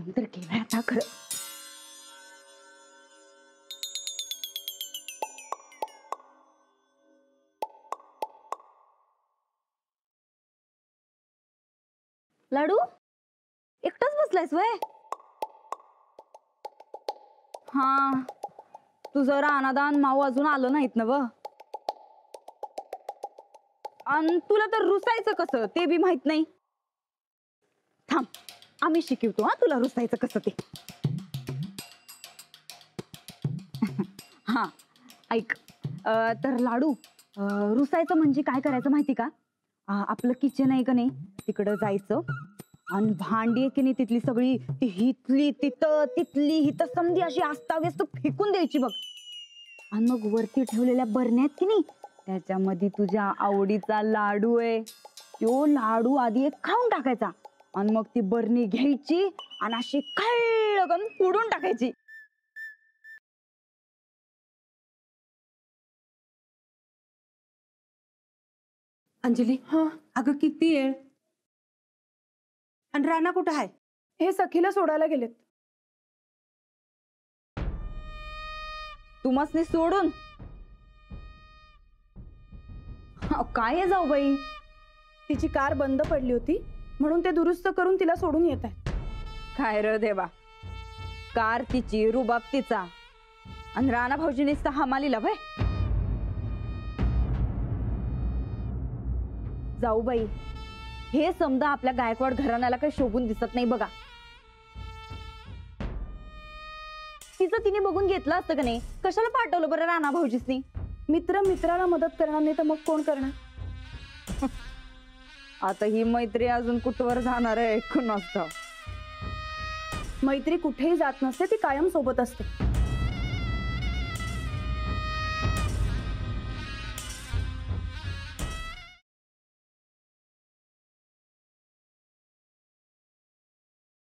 नंतर केलाय आता खरं. लाडू एकटाच बसलायस वय? हा, तुझं रानादान माऊ अजून आलं नाहीत ना व. आणि तुला तर रुसायचं कसं ते बी माहित नाही. थांब, आम्ही शिकवतो हा तुला रुसायचं कसं ते. हा ऐक, तर लाडू, रुसायचं म्हणजे काय करायचं माहिती का? आपलं किचन आहे का नाही, तिकडं जायचं आणि भांडी आहे की नाही तिथली सगळी ती हितली तिथं तिथली हिथं समधी अशी अस्ताव्यस्त फेकून द्यायची बघ. आणि मग वरती ठेवलेल्या बरण्यात की नाही त्याच्यामध्ये तुझ्या आवडीचा लाडू आहे, तो लाडू आधी एक खाऊन टाकायचा आणि मग ती बरणी घ्यायची आणि अशी खळ्ळ करून फोडून टाकायची. अंजली, अगं किती येळ. आणि राणा कुठं आहे? हे सखीला सोडायला गेलेत. तुम्हासनी सोडून? काय आहे जाऊ बाई? तिची कार बंद पडली होती म्हणून ते दुरुस्त करून तिला सोडून येत आहेत. काय र देवा, कार तिची, रुबाब तिचा, आणि राणा भाऊजी नुसता हमालीला भय. जाऊ बाई, हे समजा आपल्या गायकवाड घराण्याला काही शोभून दिसत नाही बघा. तिचं तिने बघून घेतलं असतं का नाही, कशाला पाठवलं बरं राणा भाऊजीसनी? मित्र मित्राला मदत करणार नाही तर मग कोण करणार? आता ही मैत्री अजून कुठवर जाणार आहे ऐकून असतं. मैत्री कुठेही जात नसते, ती कायम सोबत असते.